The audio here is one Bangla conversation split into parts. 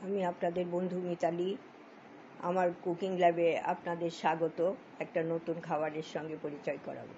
আমি আপনাদের বন্ধু মিতালি। আমার কুকিং ল্যাবে আপনাদের স্বাগত। একটা নতুন খাবারের সঙ্গে পরিচয় করাবো।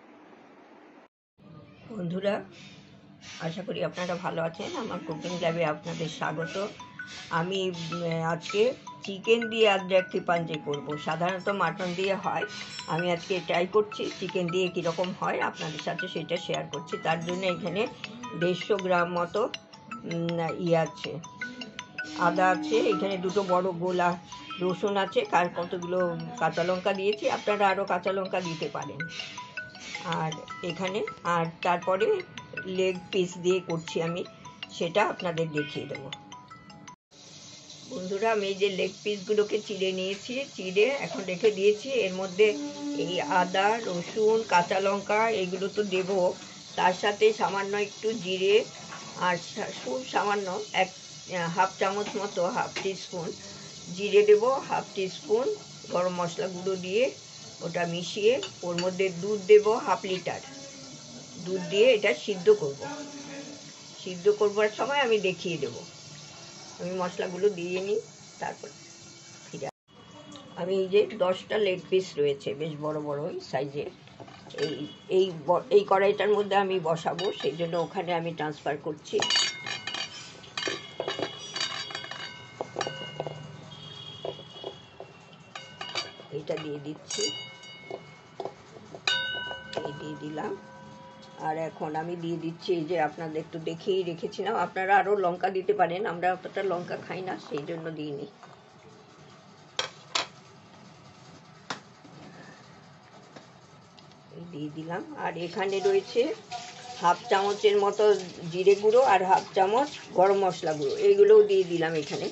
বন্ধুরা, আশা করি আপনারা ভালো আছেন। আমার কুকিং ল্যাবে আপনাদের স্বাগত। আমি আজকে চিকেন দিয়ে একটি পাঞ্জে করব। সাধারণত মাটন দিয়ে হয়, আমি আজকে ট্রাই করছি চিকেন দিয়ে কীরকম হয়, আপনাদের সাথে সেটা শেয়ার করছি। তার জন্য এখানে 150 গ্রাম মতো আছে, আদা আছে, এখানে দুটো বড় গোলা রসুন আছে, কতগুলো কাঁচা লঙ্কা দিয়েছি, আপনারা আরও কাঁচা লঙ্কা দিতে পারেন। আর এখানে তারপরে লেগ পিস দিয়ে করছি আমি, সেটা আপনাদের দেখিয়ে দেবো। বন্ধুরা, আমি এই যে লেগ পিসগুলোকে চিড়ে নিয়েছি, চিড়ে এখন রেখে দিয়েছি। এর মধ্যে এই আদা, রসুন, কাঁচা লঙ্কা এগুলো তো দেবো, তার সাথে সামান্য একটু জিরে আর খুব সামান্য হাফ চামচ মতো, হাফ টিস্পুন জিরে দেবো, হাফ টিস্পুন গরম মশলা গুঁড়ো দিয়ে ওটা মিশিয়ে ওর মধ্যে দুধ দেবো, হাফ লিটার দুধ দিয়ে এটা সিদ্ধ করব। সিদ্ধ করবার সময় আমি দেখিয়ে দেবো। আমি মশলাগুলো দিয়ে নিই, তারপর ফিরে আমি এই যে 10টা লেগ পিস রয়েছে, বেশ বড় বড় সাইজের, এই কড়াইটার মধ্যে আমি বসাবো, সেই জন্য ওখানে আমি ট্রান্সফার করছি। এটা দিয়ে দিচ্ছি, এই দিয়ে দিলাম। আর এখন আমি দিয়ে দিচ্ছি, এই যে আপনাদের একটু দেখেই রেখেছিলাম, আপনারা আরও লঙ্কা দিতে পারেন, আমরা অতটা লঙ্কা খাই না, সেই জন্য দিইনি। দিয়ে দিলাম। আর এখানে রয়েছে হাফ চামচের মতো জিরে গুঁড়ো আর হাফ চামচ গরম মশলা গুঁড়ো, এইগুলোও দিয়ে দিলাম এখানে।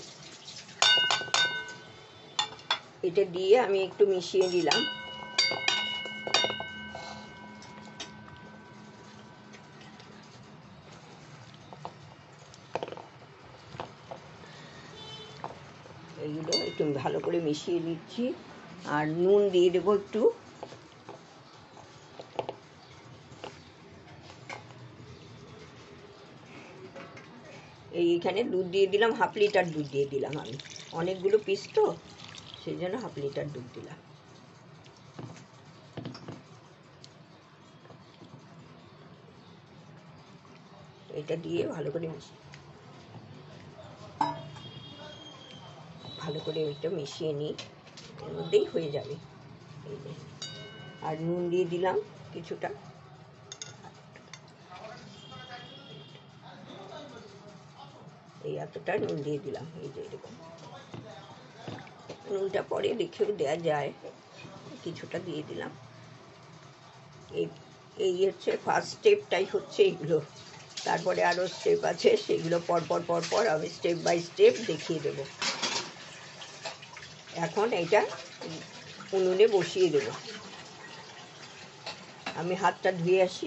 এটা দিয়ে আমি একটু মিশিয়ে দিলাম। এইগুলো একটু ভালো করে মিশিয়ে দিচ্ছি। আর নুন দিয়ে দেবো একটু। এইখানে দুধ দিয়ে দিলাম, হাফ লিটার দুধ দিয়ে দিলাম। আমি অনেকগুলো পিস তো, সেই জন্য হাফ লিটার দুধ দিলাম। এটা দিয়ে ভালো করে এটা মিশিয়ে নিই, এর মধ্যেই হয়ে যাবে। এই যে, আর নুন দিয়ে দিলাম কিছুটা, এই এতটা নুন দিয়ে দিলাম। এই যে এরকম নুনটা পরে দেখেও দেওয়া যায়, কিছুটা দিয়ে দিলাম। এই হচ্ছে ফার্স্ট স্টেপটাই হচ্ছে এগুলো, তারপরে আরও স্টেপ আছে, সেগুলো পরপর আমি স্টেপ বাই স্টেপ দেখিয়ে দেব। এখন এইটা উনুনে বসিয়ে দেব। আমি হাতটা ধুয়ে আসি।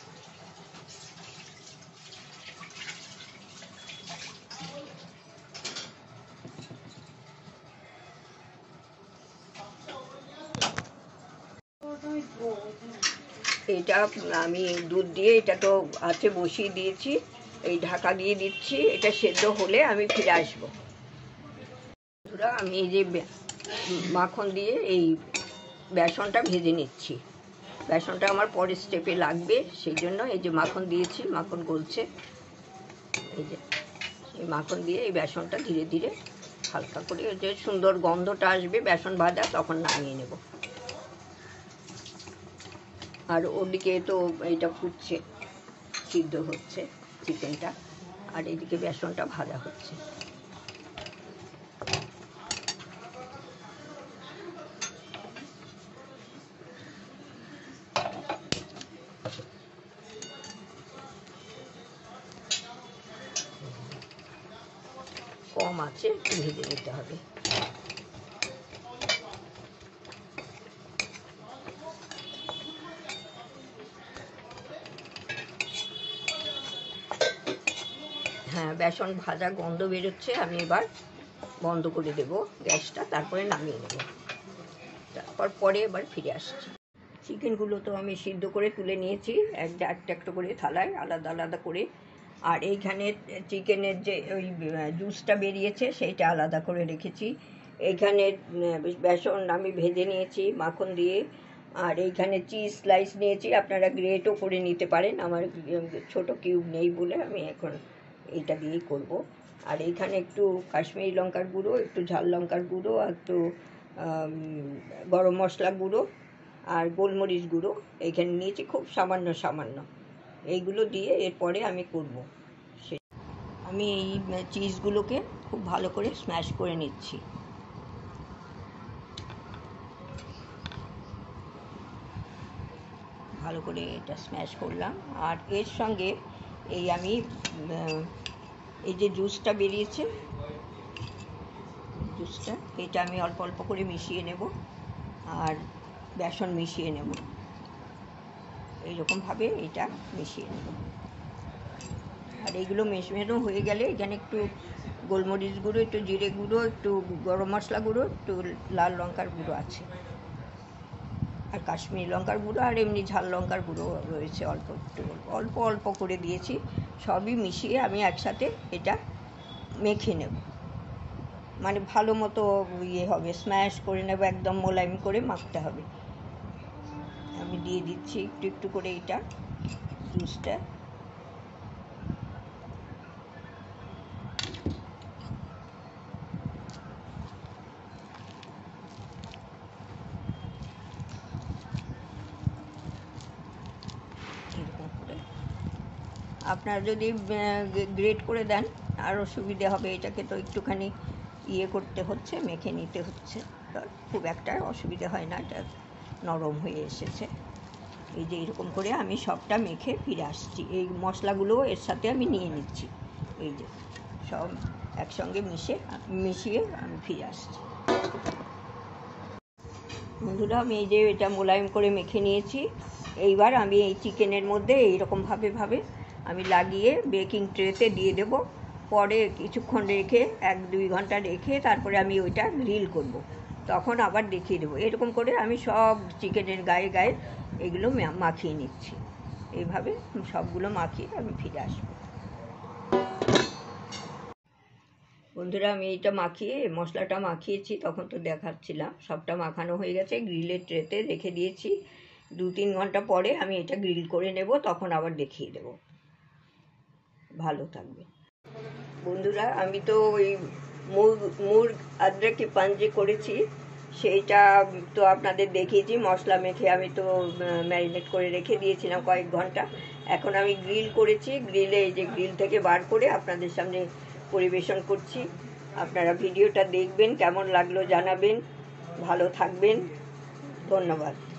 এটা আমি দুধ দিয়ে এটা তো আছে বসিয়ে দিয়েছি, এই ঢাকা দিয়ে দিচ্ছি। এটা সেদ্ধ হলে আমি ফিরে আসবো। আমি এই যে মাখন দিয়ে এই বেসনটা ভেজে নিচ্ছি। বেসনটা আমার পরের স্টেপে লাগবে, সেই জন্য এই যে মাখন দিয়েছি, মাখন গলছে। এই যে এই মাখন দিয়ে এই বেসনটা ধীরে ধীরে হালকা করে, যে সুন্দর গন্ধটা আসবে বেসন ভাজা, তখন নামিয়ে নেব। আর ওদিকে তো এইটা ফুটছে, সিদ্ধ হচ্ছে চিকেনটা, আর এদিকে বেসনটা ভাজা হচ্ছে। কম আছে, একটু ভেজে নিতে হবে। হ্যাঁ, বেসন ভাজা গন্ধ বেরোচ্ছে, আমি এবার বন্ধ করে দেব গ্যাসটা, তারপরে নামিয়ে নেব। পরে এবার ফিরে আসছি। চিকেনগুলো তো আমি সিদ্ধ করে তুলে নিয়েছি, একটা একটা করে থালায় আলাদা আলাদা করে আর এইখানে চিকেনের যে ওই জুসটা বেরিয়েছে সেইটা আলাদা করে রেখেছি। এইখানে বেসন আমি ভেজে নিয়েছি মাখন দিয়ে। আর এইখানে চিজ স্লাইস নিয়েছি, আপনারা গ্রেটও করে নিতে পারেন। আমার ছোট কিউব নেই বলে আমি এখন এইটা দিয়েই করব। আর এইখানে একটু কাশ্মীরি লঙ্কার গুঁড়ো, একটু ঝাল লঙ্কার গুঁড়ো, একটু গরম মশলা গুঁড়ো আর গোলমরিচ গুঁড়ো এইখানে নিয়েছি, খুব সামান্য সামান্য। এইগুলো দিয়ে এরপরে আমি করব। আমি এই চিজগুলোকে খুব ভালো করে স্ম্যাশ করে নিচ্ছি। ভালো করে এটা স্ম্যাশ করলাম। আর এর সঙ্গে এই আমি এই যে জুসটা বেরিয়েছে, জুসটা এটা আমি অল্প অল্প করে মিশিয়ে নেব আর বেসন মিশিয়ে নেব। এইরকমভাবে এটা মিশিয়ে নেব। আর এইগুলো মেশানো হয়ে গেলে এখানে একটু গোলমরিচ গুঁড়ো, একটু জিরে গুঁড়ো, একটু গরম মশলা গুঁড়ো, একটু লাল লঙ্কার গুঁড়ো আছে, আর কাশ্মীরি লঙ্কার গুঁড়ো আর এমনি ঝাল লঙ্কার গুঁড়ো রয়েছে, অল্প একটু অল্প অল্প করে দিয়েছি। সবই মিশিয়ে আমি একসাথে এটা মেখে নেব, মানে ভালো মতো ইয়ে হবে, স্ম্যাশ করে নেব, একদম মোলায়েম করে মাখতে হবে। আমি দিয়ে দিচ্ছি একটু একটু করে এটা জুসটা। এরকম করে আপনারা যদি গ্রেট করে দেন আরও সুবিধে হবে। এটাকে তো একটুখানি ইয়ে করতে হচ্ছে, মেখে নিতে হচ্ছে, খুব একটা অসুবিধা হয় না, এটা নরম হয়ে এসেছে। এই যে এরকম করে আমি সবটা মেখে ফিরে আসছি। এই মশলাগুলো এর সাথে আমি নিয়ে নিচ্ছি, এই যে সব একসঙ্গে মিশিয়ে আমি ফিরে আসছি। বন্ধুরা, আমি এই যে এটা মোলায়েম করে মেখে নিয়েছি। এইবার আমি এই চিকেনের মধ্যে এইরকমভাবে আমি লাগিয়ে বেকিং ট্রেতে দিয়ে দেব। পরে কিছুক্ষণ রেখে 1-2 ঘন্টা রেখে তারপরে আমি ওইটা গ্রিল করব, তখন আবার দেখিয়ে দেবো। এরকম করে আমি সব চিকেনের গায়ে গায়ে এগুলো মাখিয়ে নিচ্ছি। এইভাবে সবগুলো মাখিয়ে আমি ফিরে আসবো। বন্ধুরা, আমি এইটা মশলাটা মাখিয়েছি, তখন তো দেখাচ্ছিলাম। সবটা মাখানো হয়ে গেছে, গ্রিলের ট্রেতে রেখে দিয়েছি। 2-3 ঘন্টা পরে আমি এটা গ্রিল করে নেব, তখন আবার দেখিয়ে দেব। ভালো থাকবে। বন্ধুরা, আমি তো ওই মুর্গ আদরকি পাঞ্জে করেছি, সেইটা তো আপনাদের দেখিয়েছি। মশলা মেখে আমি তো ম্যারিনেট করে রেখে দিয়েছিলাম কয়েক ঘন্টা। এখন আমি গ্রিল করেছি, গ্রিলে এই যে গ্রিল থেকে বার করে আপনাদের সামনে পরিবেশন করছি। আপনারা ভিডিওটা দেখবেন, কেমন লাগলো জানাবেন। ভালো থাকবেন, ধন্যবাদ।